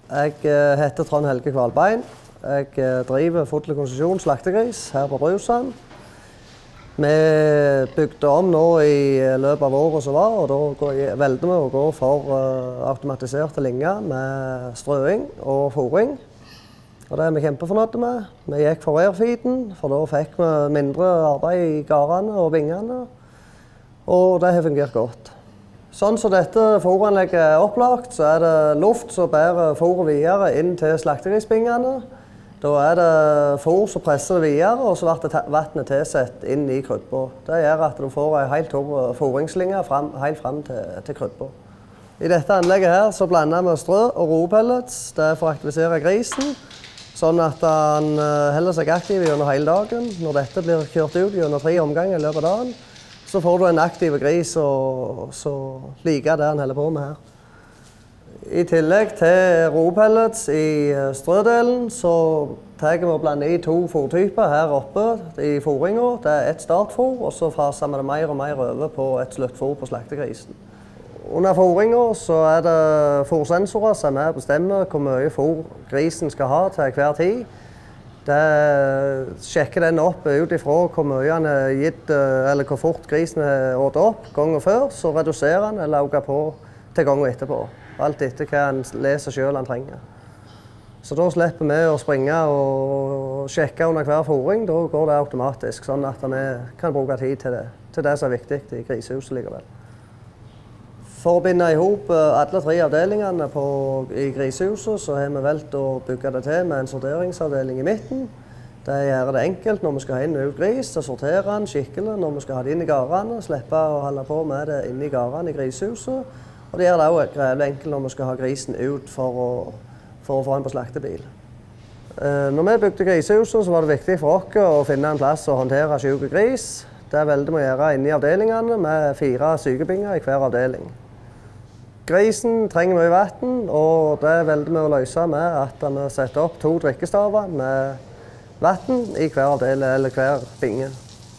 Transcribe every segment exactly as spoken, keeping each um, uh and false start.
Jeg heter Trond Helge Kvalbein. Jeg driver Fodler Konsesjon slaktegris her på Brusand. Vi bygde om nå i løpet av året som var, og da valgte vi å gå for automatiserte linjer med strøing og fôring. Og det er vi kjempefornøyde med. Vi gikk for airfeeden, for da fikk vi mindre arbeid i gardene og vingene. Og det har fungert godt. Sånn som dette fôranlegget er opplagt, så er det luft som bærer fôret videre inn til slaktegrisbingene. Da er det fôr som presser det videre, og så blir vannet tilsett inn i krybba. Det gjør at du får en helt tørr fôringslinje frem, helt frem til, til krybba. I dette anlegget her så blander vi strø og roepellets. Det er for å aktivisere grisen, sånn at han holder seg aktiv gjennom hele dagen. Når dette blir kjørt ut gjennom tre omganger i løpet av dagen, så får du en aktiv gris som liker det han holder på med her. I tillegg til roepellets i strødelen, så tar vi og blander i to fôrtyper her oppe i fôringen. Det er et startfôr, og så faser vi det mer og mer over på et sluttfôr på slaktegrisen. Under fôringen så er det fôrsensorer som er bestemmer hvor mye fôr grisen skal ha til hver tid. Det sjekker den opp ut ifra hvor mye han er gitt, eller hvor fort grisen er åt opp gangen før, så reduserer han eller øker på til gangen etterpå. Alt etter hva han leser selv han trenger. Så da slipper vi å springe og sjekke under hver fôring. Da går det automatisk, sånn at vi kan bruke tid til det, til det som er viktig i grisehuset likevel. For å binde ihop alle tre avdelingene på, i grisehuset, så har vi valgt å bygge det til med en sorteringsavdeling i midten. Det gjør det enkelt når vi skal ha inn og ut gris, å sortere den skikkelig når vi skal ha det inn i gardene, slippe å holde på med det inn i gardene i grisehuset. Og det gjør det også grevlig enkelt når vi skal ha grisen ut for å, for å få den på slaktebil. Når vi bygde grisehuset, så var det viktig for oss å finne en plass å håndtere syke gris. Det valgte vi å gjøre inne i avdelingene med fire sykebinger i hver avdeling. Grisen trenger mye vann, og det valgte vi å løse med at vi setter opp to drikkestaver med vann i hver avdeling eller hver binge.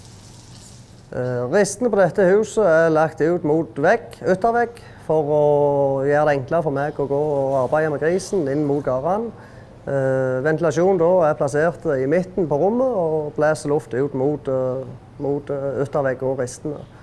Ristene på dette huset er lagt ut mot vegg, yttervegg, for å gjøre det enklere for meg å gå og arbeide med grisen inn mot gardene. Ventilasjonen da er plassert i midten på rommet og blæser luft ut mot, mot yttervegg og ristene.